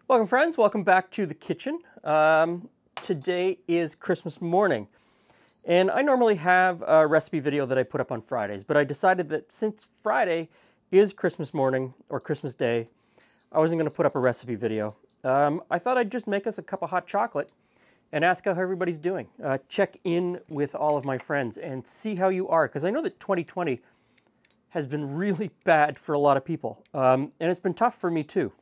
Welcome friends, welcome back to the kitchen. Today is Christmas morning, and I normally have a recipe video that I put up on Fridays, but I decided that since Friday is Christmas morning or Christmas Day, I wasn't going to put up a recipe video. I thought I'd just make us a cup of hot chocolate and ask how everybody's doing. Check in with all of my friends and see how you are, because I know that 2020 has been really bad for a lot of people, and it's been tough for me too.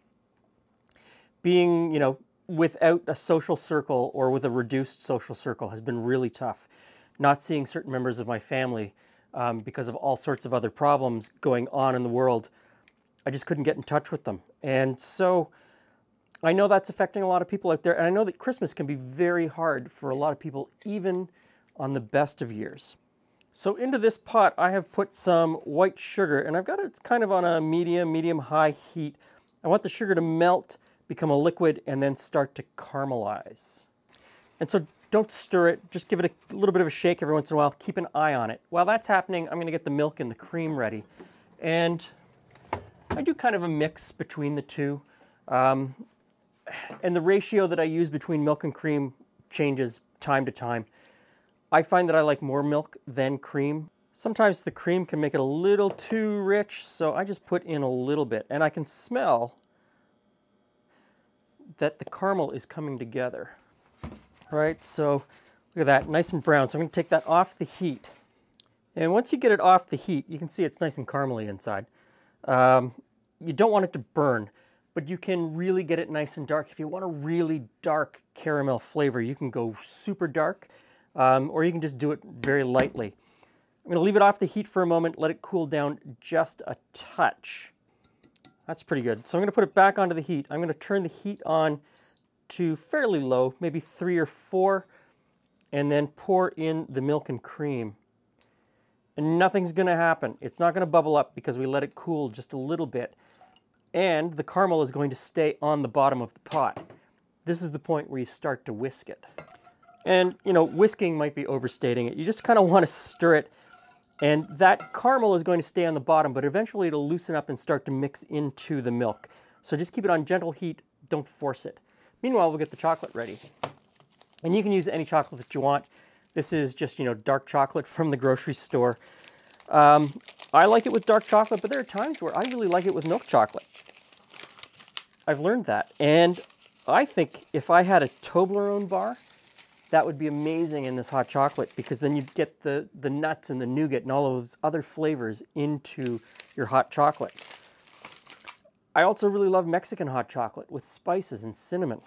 Being, without a social circle or with a reduced social circle has been really tough. Not seeing certain members of my family because of all sorts of other problems going on in the world. I just couldn't get in touch with them. And so I know that's affecting a lot of people out there. And I know that Christmas can be very hard for a lot of people, even on the best of years. So into this pot, I have put some white sugar, and I've got it kind of on a medium-high heat. I want the sugar to melt, become a liquid, and then start to caramelize. And so don't stir it, just give it a little bit of a shake every once in a while, keep an eye on it. While that's happening, I'm gonna get the milk and the cream ready. And I do kind of a mix between the two. And the ratio that I use between milk and cream changes time to time. I find that I like more milk than cream. Sometimes the cream can make it a little too rich, so I just put in a little bit. And I can smell that the caramel is coming together. All right, so look at that, nice and brown. So I'm gonna take that off the heat. And once you get it off the heat, you can see it's nice and caramely inside. You don't want it to burn, but you can really get it nice and dark. If you want a really dark caramel flavor, you can go super dark, or you can just do it very lightly. I'm gonna leave it off the heat for a moment, let it cool down just a touch. That's pretty good. So I'm gonna put it back onto the heat. I'm gonna turn the heat on to fairly low, maybe 3 or 4, and then pour in the milk and cream. And nothing's gonna happen. It's not gonna bubble up because we let it cool just a little bit. And the caramel is going to stay on the bottom of the pot. This is the point where you start to whisk it. And whisking might be overstating it. You just kind of want to stir it. And that caramel is going to stay on the bottom, but eventually it'll loosen up and start to mix into the milk. So just keep it on gentle heat, don't force it. Meanwhile, we'll get the chocolate ready. And you can use any chocolate that you want. This is just, dark chocolate from the grocery store. I like it with dark chocolate, but there are times where I really like it with milk chocolate. I've learned that. And I think if I had a Toblerone bar, that would be amazing in this hot chocolate, because then you'd get the nuts and the nougat and all of those other flavors into your hot chocolate. I also really love Mexican hot chocolate with spices and cinnamon.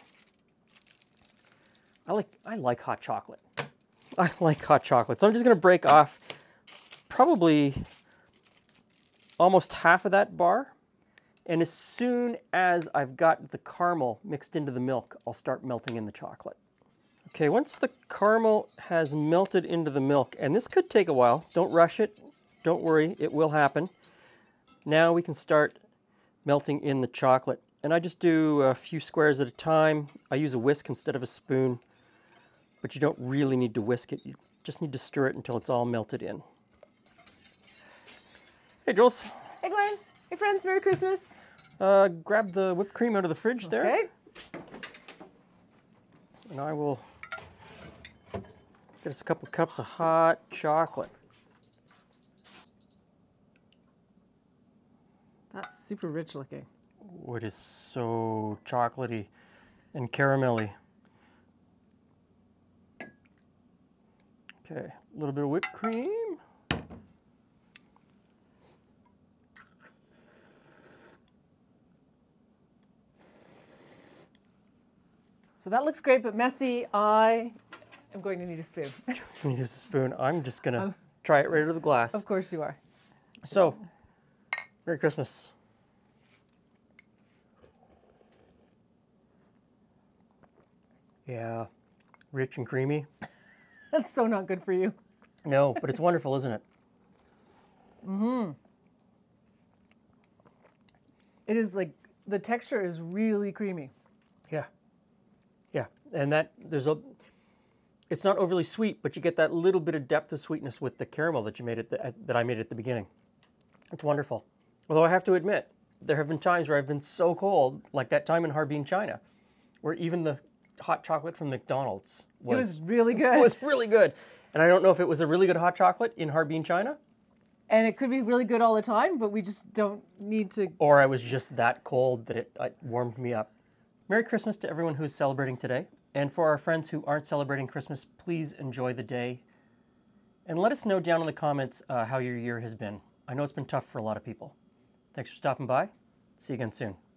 I like hot chocolate. I like hot chocolate. So I'm just gonna break off probably almost half of that bar. And as soon as I've got the caramel mixed into the milk, I'll start melting in the chocolate. Okay, once the caramel has melted into the milk, and this could take a while, don't rush it, don't worry, it will happen. Now we can start melting in the chocolate. And I just do a few squares at a time. I use a whisk instead of a spoon, but you don't really need to whisk it. You just need to stir it until it's all melted in. Hey, Jules. Hey, Glen. Hey, friends. Merry Christmas. Grab the whipped cream out of the fridge there. Okay. And I will get us a couple of cups of hot chocolate. That's super rich looking. Oh, it is so chocolatey and caramelly. Okay, a little bit of whipped cream. So that looks great, but messy. I am going to need a spoon. Just gonna use a spoon. I'm just gonna try it right out of the glass. Of course you are. So, Merry Christmas. Yeah, rich and creamy. That's so not good for you. No, but it's wonderful, isn't it? Mm-hmm. It is like, the texture is really creamy. Yeah. Yeah, and it's not overly sweet, but you get that little bit of depth of sweetness with the caramel that you made that I made at the beginning. It's wonderful. Although I have to admit, there have been times where I've been so cold, like that time in Harbin, China, where even the hot chocolate from McDonald's was really good. was really good. And I don't know if it was a really good hot chocolate in Harbin, China. And it could be really good all the time, but we just don't need to. Or I was just that cold that it warmed me up. Merry Christmas to everyone who is celebrating today. And for our friends who aren't celebrating Christmas, please enjoy the day. And let us know down in the comments how your year has been. I know it's been tough for a lot of people. Thanks for stopping by. See you again soon.